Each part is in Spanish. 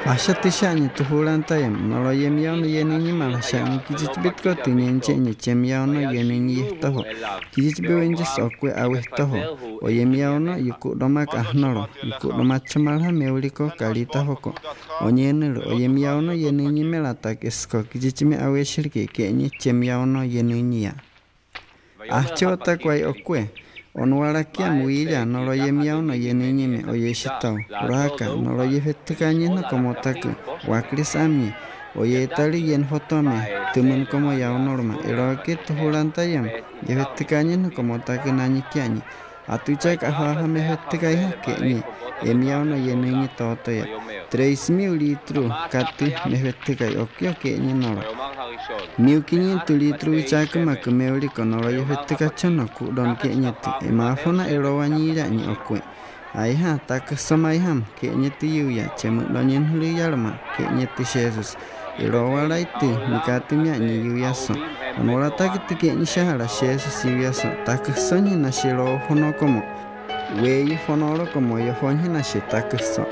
Ashatishani to Hulantayam, Nora Yemiano Yenini Malashani, Kijibitko, Tinyanchen, Chemiano, Yenini Taho, Kijibinges or Que Awestaho, or Yemiano, you could domak ahnoro, you could domachamalha, Meurico, Carita Hoko, Onyenel, or Yemiano, Yenini Melatak, Esco, Kijimi Aweshirki, Kenny, Chemiano, Yeninia. Achotakway Oque. Onwarakia muilla no lo yemiao no yenini o yeshitao uraka no lo yefetikañi no como taku wakris amni o yetali yen fotome tumun como ya norma eroke tuhulantayam yefetikañi no como taku nani kiani atuchak afaha mefetikaya keni yemiao no yenini totoya 3,000 litros kati mefetikai okio keni noro 1,500 litros wichakuma kumeuri konoro yefetikacho no kudon kenyeti emafona erowanyira ni okwe aiha tak somaiham kenyeti yuya chemu donyen huliyarma kenyeti Jesus erowalaiti mikatimya ni yuyaso onora takiti kenyi shahara Jesus yuyaso tak sonyi na shiro fono como weyi fonoro como yofonyi na shitak so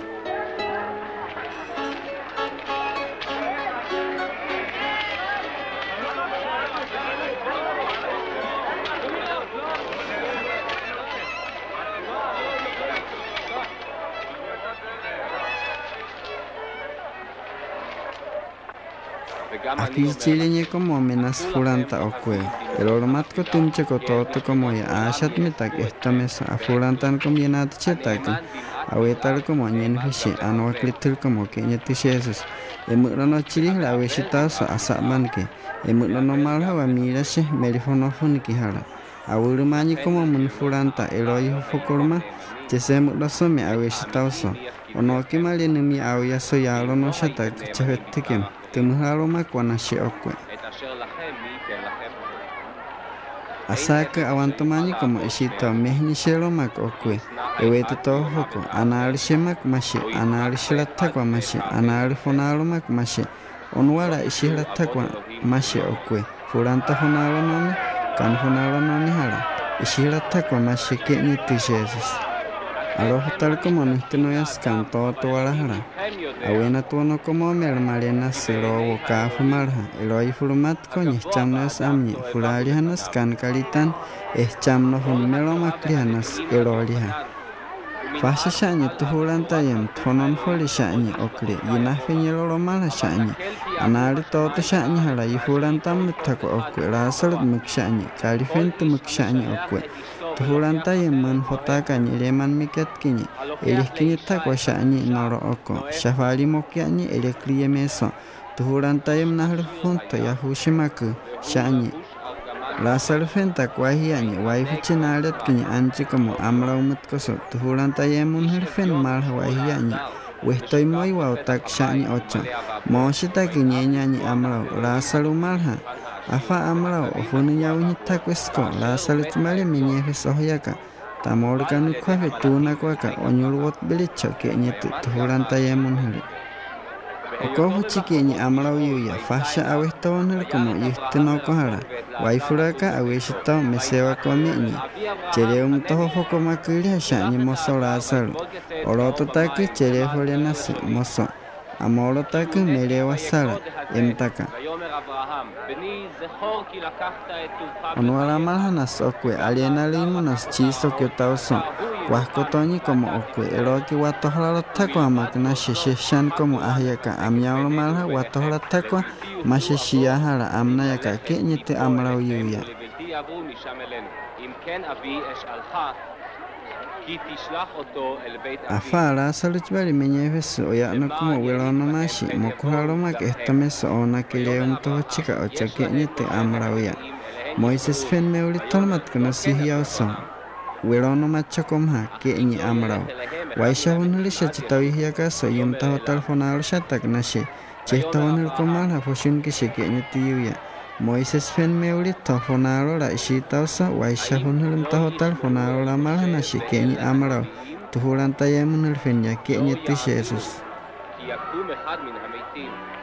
Aquí chileñe como amenaz furanta okwe. El ormatko tumche kototo como ya ashat metak esta mesa a furantan combinat chetaki. Awetal como nyen fishi anwa klitul como que nyeti Jesus. Emurono chili la weshitaso asabanke. Emurono malha wa mirashe merifonofon kihara. Awurumani como mun furanta eloi fokorma. Chesemu lasome aweshitaso. Ono kimali numi awiyaso yalo no shatak chefetikim. Tumuharoma kwanashi okwe. Asaka awantomani como ishito mehni sheromak okwe. Ewete tohoko analishemak mashi analishilatakwa mashi analifonaromak mashi onwara ishilatakwa mashi okwe. Furanta fonarononi kan fonarononi hara ishilatakwa mashi kenyiti Jesus. Alohotal como nestinoyas canto towarahara. Awena tuono como mermalena selo boca fumarha. Eloi furumat coñes chamnas amni. Fularianas can calitan. Es chamno fun melomacrianas eloliha. Fasha shani tuhulantayam. Tonon foli shani okle. Yinafenyelo romala shani. Anali toto shani hala. Yifulantam tako okwe. Rasalut mukshani. Kalifentu mukshani okwe. Tuhulantayam man fotakañi leman miketkiñi eliskiñi takwa sha'ñi noro oko shafari mokiañi elekriyemeso tuhulantayam nahal funto yahushimaku sha'ñi lasal fenta kwahiañi waifichinaletkini anchi como amraumutkoso tuhulantayam unhelfen malha wahiañi Westoy muy wautak sha'ñi ocho moshitaki ñeñañi amrau lasalu malha Afa amrao ofuni yawini takwesko la saluchmale minyefe sohyaka tamorganu kwafe tuna kwaka onyurwot bilicho kenyeti tuhulantayam unhuli Okohu chikiñi amrao yuya fasha awestonel como yustino kohara waifuraka aweshito mesewa komiñi chereum toho foko makulia sha'ñi moso la salu oroto taki cherefole nasi moso Amoro taku melewa sala emtaka Onwara malhanas okwe alienalimu nas chiso kyotauso Huascotoñi como okwe eroki watohla takwa makna sheshan como ahyaka amyalo malha watohla takwa masheshiyahara amna yaka kenyete amrao yuya Afara saluchbari meñeves oyano como huelono mashi mokuharoma que esta mesa ona que le un toho chica o chaqueñete amrauya Moises fen meulitolmat que no sihia oso huelono macho comha que ñi amrau Waisha unulisha chitawihia caso y un taho telefonado shatak nashi chesta unul comalha foshun que shequeñete yuya Moises fen meulito fonaro la ishitausa waisha unul taho telefonado la malhana shequeñi amrau Tuhulantayam unul fen ya keñeti Jesus